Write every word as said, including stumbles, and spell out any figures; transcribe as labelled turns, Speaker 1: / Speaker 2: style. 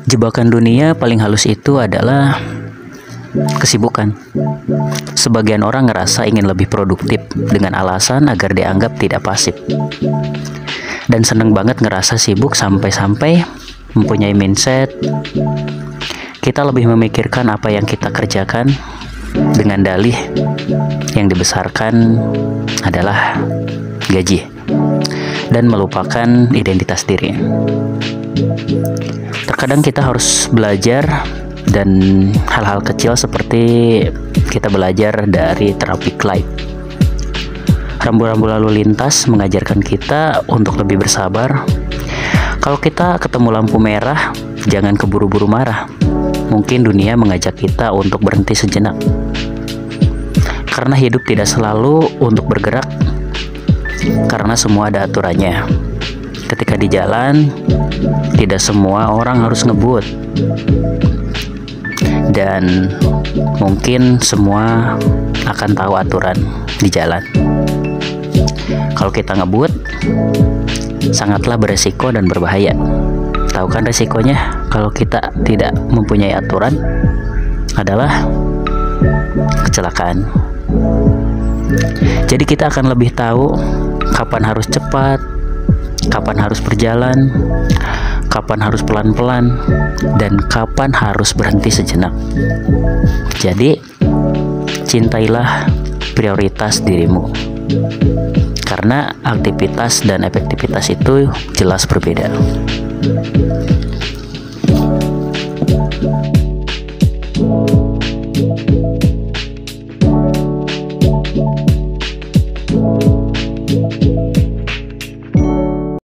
Speaker 1: Jebakan dunia paling halus itu adalah kesibukan. Sebagian orang ngerasa ingin lebih produktif dengan alasan agar dianggap tidak pasif. Dan seneng banget ngerasa sibuk sampai-sampai mempunyai mindset kita lebih memikirkan apa yang kita kerjakan dengan dalih yang dibesarkan adalah gaji dan melupakan identitas diri. Terkadang kita harus belajar dan hal-hal kecil seperti kita belajar dari traffic light. Rambu-rambu lalu lintas mengajarkan kita untuk lebih bersabar. Kalau kita ketemu lampu merah, jangan keburu-buru marah. Mungkin dunia mengajak kita untuk berhenti sejenak. Karena hidup tidak selalu untuk bergerak, karena semua ada aturannya. Ketika di jalan, tidak semua orang harus ngebut. Dan mungkin semua akan tahu aturan di jalan. Kalau kita ngebut, sangatlah beresiko dan berbahaya. Tahu kan resikonya kalau kita tidak mempunyai aturan adalah kecelakaan. Jadi kita akan lebih tahu kapan harus cepat, kapan harus berjalan, kapan harus pelan-pelan, dan kapan harus berhenti sejenak. Jadi, cintailah prioritas dirimu. Karena aktivitas dan efektivitas itu jelas berbeda.